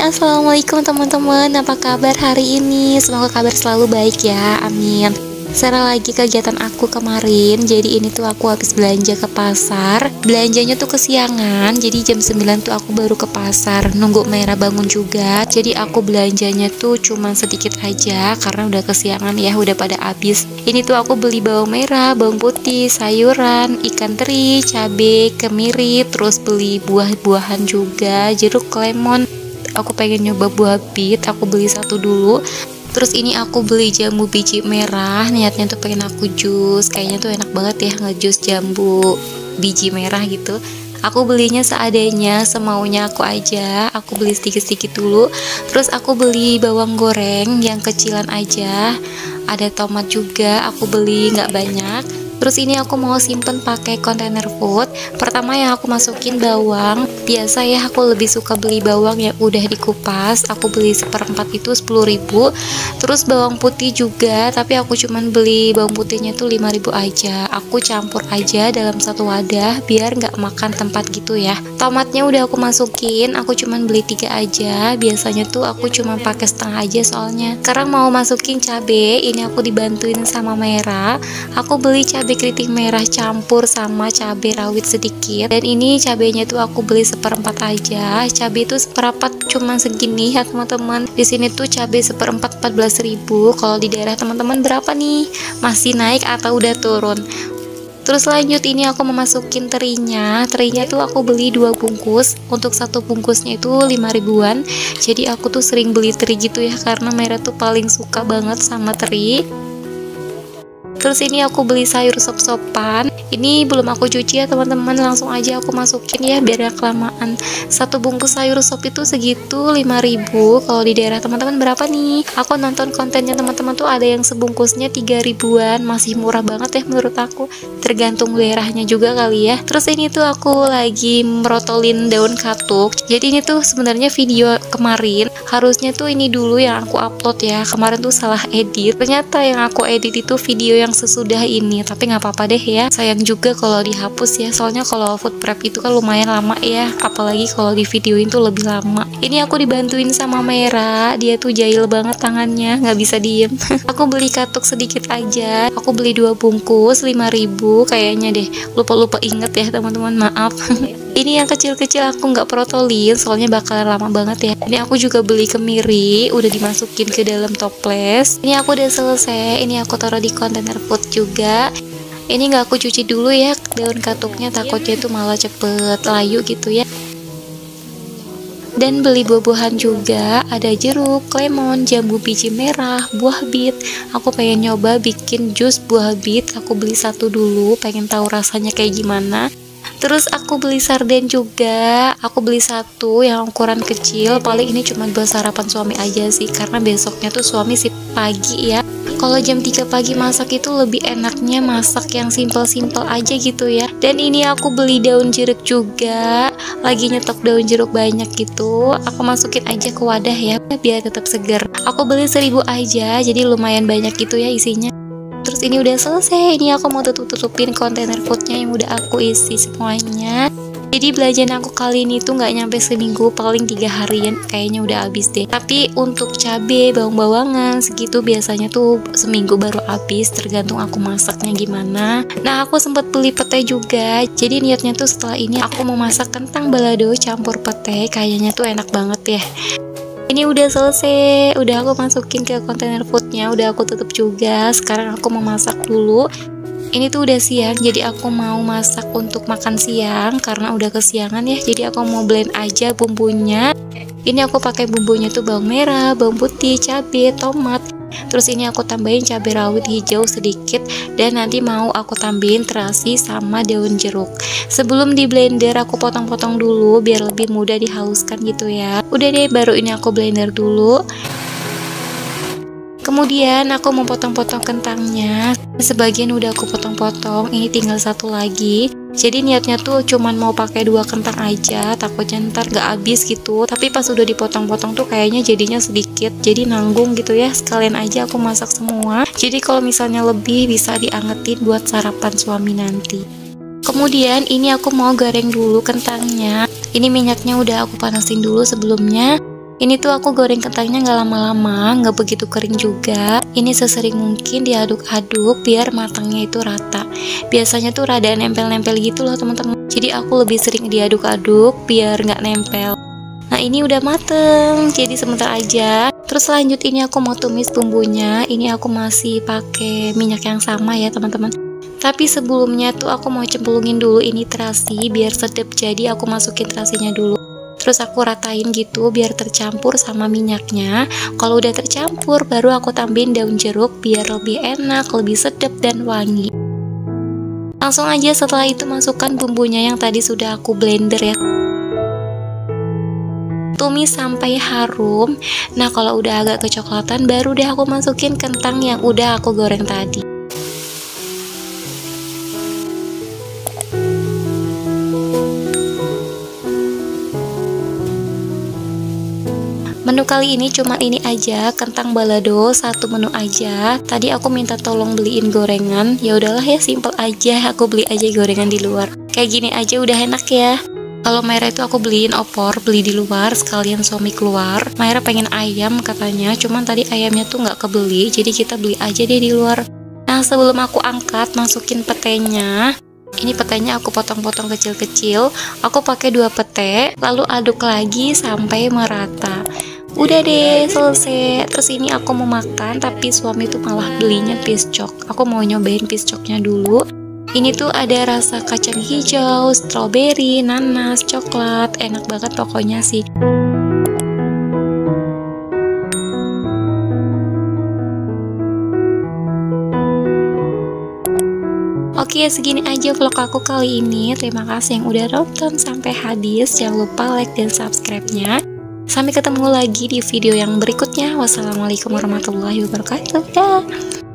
Assalamualaikum teman-teman, apa kabar hari ini? Semoga kabar selalu baik ya, amin. Secara lagi kegiatan aku kemarin, jadi ini tuh aku habis belanja ke pasar. Belanjanya tuh kesiangan, jadi jam 9 tuh aku baru ke pasar. Nunggu Merah bangun juga, jadi aku belanjanya tuh cuman sedikit aja karena udah kesiangan ya, udah pada habis. Ini tuh aku beli bawang merah, bawang putih, sayuran, ikan teri, cabai, kemiri, terus beli buah-buahan juga, jeruk, lemon. Aku pengen nyoba buah bit, aku beli satu dulu. Terus ini aku beli jambu biji merah, niatnya tuh pengen aku jus. Kayaknya tuh enak banget ya ngejus jambu biji merah gitu. Aku belinya seadanya, semaunya aku aja. Aku beli sedikit-sedikit dulu. Terus aku beli bawang goreng yang kecilan aja. Ada tomat juga, aku beli nggak banyak. Terus ini aku mau simpen pakai kontainer food. Pertama yang aku masukin bawang. Biasa ya aku lebih suka beli bawang yang udah dikupas. Aku beli seperempat itu 10.000. Terus bawang putih juga, tapi aku cuman beli bawang putihnya tuh 5.000 aja. Aku campur aja dalam satu wadah biar nggak makan tempat gitu ya. Tomatnya udah aku masukin, aku cuman beli 3 aja. Biasanya tuh aku cuman pakai setengah aja soalnya. Sekarang mau masukin cabai, ini aku dibantuin sama Merah. Aku beli cabai keriting merah campur sama cabai rawit sedikit, dan ini cabainya tuh aku beli seperempat aja. Cabai itu seperempat cuman segini ya teman-teman. Di sini tuh cabai seperempat 14.000. Kalau di daerah teman-teman berapa nih? Masih naik atau udah turun? Terus lanjut ini aku memasukin terinya. Terinya tuh aku beli 2 bungkus. Untuk satu bungkusnya itu 5.000-an. Jadi aku tuh sering beli teri gitu ya, karena Merah tuh paling suka banget sama teri. Terus ini aku beli sayur sop-sopan. Ini belum aku cuci ya teman-teman, langsung aja aku masukin ya biar gak kelamaan. Satu bungkus sayur sop itu segitu 5.000. Kalau di daerah teman-teman berapa nih? Aku nonton kontennya teman-teman tuh ada yang sebungkusnya 3.000-an. Masih murah banget ya menurut aku. Tergantung daerahnya juga kali ya. Terus ini tuh aku lagi merotolin daun katuk. Jadi ini tuh sebenarnya video kemarin, harusnya tuh ini dulu yang aku upload ya. Kemarin tuh salah edit. Ternyata yang aku edit itu video yang sesudah ini, tapi nggak apa-apa deh ya. Sayang juga kalau dihapus ya, soalnya kalau food prep itu kan lumayan lama ya, apalagi kalau di videoin tuh lebih lama. Ini aku dibantuin sama Merah, dia tuh jahil banget tangannya, nggak bisa diem. Aku beli katuk sedikit aja, aku beli 2 bungkus 5.000 kayaknya deh, lupa inget ya teman-teman, maaf. Ini yang kecil-kecil aku nggak protolin, soalnya bakalan lama banget ya. Ini aku juga beli kemiri, udah dimasukin ke dalam toples. Ini aku udah selesai, ini aku taruh di kontainer food juga. Ini nggak aku cuci dulu ya daun katuknya, takutnya itu malah cepet layu gitu ya. Dan beli buah-buahan juga, ada jeruk, lemon, jambu biji merah, buah bit. Aku pengen nyoba bikin jus buah bit, aku beli satu dulu, pengen tahu rasanya kayak gimana. Terus aku beli sarden juga, aku beli satu yang ukuran kecil, paling ini cuma buat sarapan suami aja sih, karena besoknya tuh suami sih pagi ya. Kalau jam 3 pagi masak itu lebih enaknya masak yang simple-simple aja gitu ya. Dan ini aku beli daun jeruk juga, lagi nyetok daun jeruk banyak gitu, aku masukin aja ke wadah ya, biar tetap segar. Aku beli 1.000 aja, jadi lumayan banyak gitu ya isinya. Terus ini udah selesai, ini aku mau tutupin kontainer foodnya yang udah aku isi semuanya. Jadi belanjaan aku kali ini tuh nggak nyampe seminggu, paling 3 harian kayaknya udah habis deh. Tapi untuk cabai, bawang-bawangan segitu biasanya tuh seminggu baru habis, tergantung aku masaknya gimana. Nah aku sempet beli pete juga, jadi niatnya tuh setelah ini aku mau masak kentang balado campur pete, kayaknya tuh enak banget ya. Ini udah selesai, udah aku masukin ke kontainer foodnya, udah aku tutup juga. Sekarang aku mau masak dulu. Ini tuh udah siang, jadi aku mau masak untuk makan siang karena udah kesiangan ya. Jadi aku mau blend aja bumbunya. Ini aku pakai bumbunya tuh bawang merah, bawang putih, cabai, tomat. Terus ini aku tambahin cabai rawit hijau sedikit, dan nanti mau aku tambahin terasi sama daun jeruk. Sebelum di blender aku potong-potong dulu biar lebih mudah dihaluskan gitu ya. Udah deh, baru ini aku blender dulu. Kemudian aku memotong-potong kentangnya. Sebagian udah aku potong-potong, ini tinggal satu lagi. Jadi niatnya tuh cuman mau pakai 2 kentang aja, takutnya ntar gak habis gitu. Tapi pas udah dipotong-potong tuh kayaknya jadinya sedikit, jadi nanggung gitu ya. Sekalian aja aku masak semua. Jadi kalau misalnya lebih bisa diangetin buat sarapan suami nanti. Kemudian ini aku mau goreng dulu kentangnya. Ini minyaknya udah aku panasin dulu sebelumnya. Ini tuh aku goreng kentangnya nggak lama-lama, nggak begitu kering juga. Ini sesering mungkin diaduk-aduk biar matangnya itu rata. Biasanya tuh rada nempel-nempel gitu loh teman-teman. Jadi aku lebih sering diaduk-aduk biar nggak nempel. Nah ini udah mateng, jadi sebentar aja. Terus lanjut ini aku mau tumis bumbunya. Ini aku masih pakai minyak yang sama ya teman-teman. Tapi sebelumnya tuh aku mau cemplungin dulu ini terasi biar sedap. Jadi aku masukin terasinya dulu. Terus aku ratain gitu biar tercampur sama minyaknya. Kalau udah tercampur baru aku tambahin daun jeruk biar lebih enak, lebih sedap dan wangi. Langsung aja setelah itu masukkan bumbunya yang tadi sudah aku blender ya. Tumis sampai harum. Nah kalau udah agak kecoklatan baru deh aku masukin kentang yang udah aku goreng tadi. Menu kali ini cuma ini aja, kentang balado, satu menu aja. Tadi aku minta tolong beliin gorengan, ya udahlah ya simple aja, aku beli aja gorengan di luar. Kayak gini aja udah enak ya. Kalau Maira itu aku beliin opor, beli di luar, sekalian suami keluar. Maira pengen ayam katanya, cuman tadi ayamnya tuh nggak kebeli, jadi kita beli aja deh di luar. Nah sebelum aku angkat, masukin petenya. Ini petenya aku potong-potong kecil-kecil. Aku pakai 2 pete, lalu aduk lagi sampai merata. Udah deh selesai. Terus ini aku mau makan, tapi suami tuh malah belinya piscok. Aku mau nyobain piscoknya dulu. Ini tuh ada rasa kacang hijau, stroberi, nanas, coklat. Enak banget pokoknya sih. Oke, segini aja vlog aku kali ini. Terima kasih yang udah nonton sampai habis. Jangan lupa like dan subscribe-nya. Sampai ketemu lagi di video yang berikutnya. Wassalamualaikum warahmatullahi wabarakatuh. Dah.